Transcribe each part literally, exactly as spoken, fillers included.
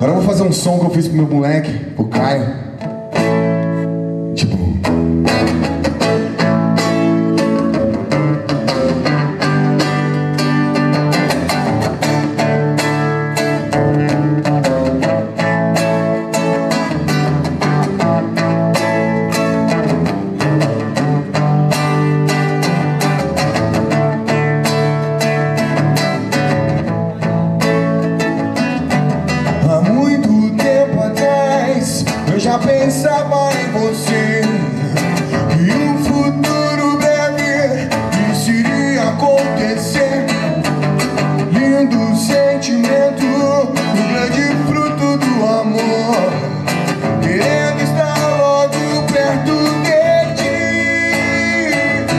Agora eu vou fazer um som que eu fiz pro meu moleque, pro Caio. Tipo... Já pensava em você e um futuro breve isso iria acontecer. Lindo sentimento, o grande fruto do amor, querendo estar logo perto de ti.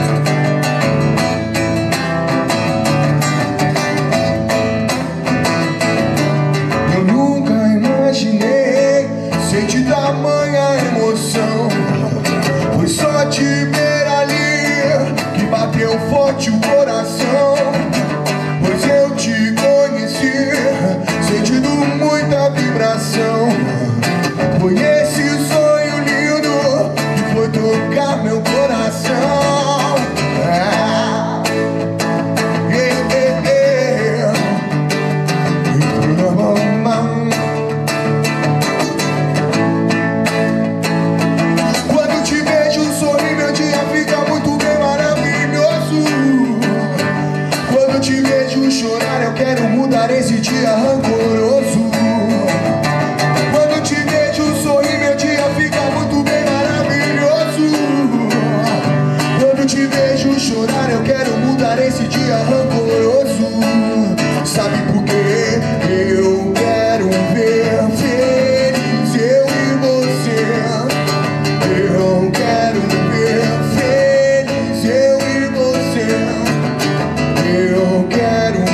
Eu nunca imaginei sentir tamanha emoção. Foi só te ver ali que bateu forte o coração. Pois eu te conheci sentindo muita vibração. Foi esse sonho lindo que foi tocar meu coração. Ah, eh, eh, eh. Eu quero mudar esse dia rancoroso. Quando te vejo sorrir, meu dia fica muito bem maravilhoso. Quando te vejo chorar, eu quero mudar esse dia rancoroso. Sabe por quê? Eu quero ver feliz eu e você. Eu quero ver feliz eu e você. Eu quero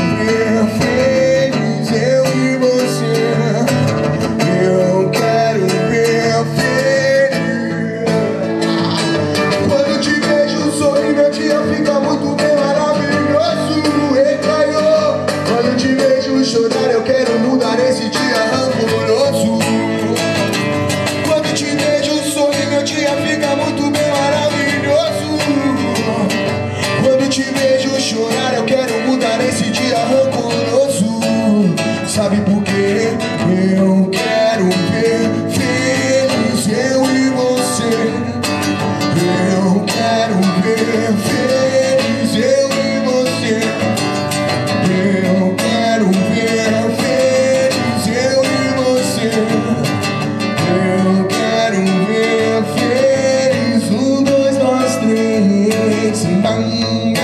chorar, eu quero mudar esse dia rancoroso. Quando te vejo sorrir, meu dia fica muito bem maravilhoso. Quando te vejo chorar, eu quero mudar esse dia rancoroso. Sabe por quê? Eu quero ver feliz eu e você. Eu quero ver feliz eu e você. Eu quero ver feliz eu e você. Eu quero ver feliz. Um, dois, dois, três. Bang.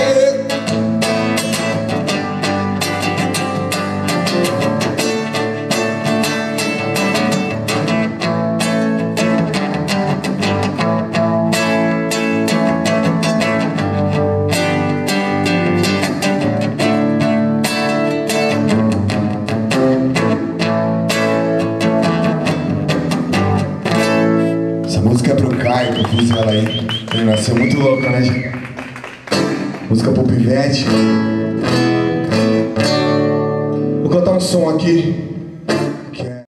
Essa música é pro Caio, que eu fiz ela aí. Ele nasceu muito louco, né, gente? Música pro pivete. Vou cantar um som aqui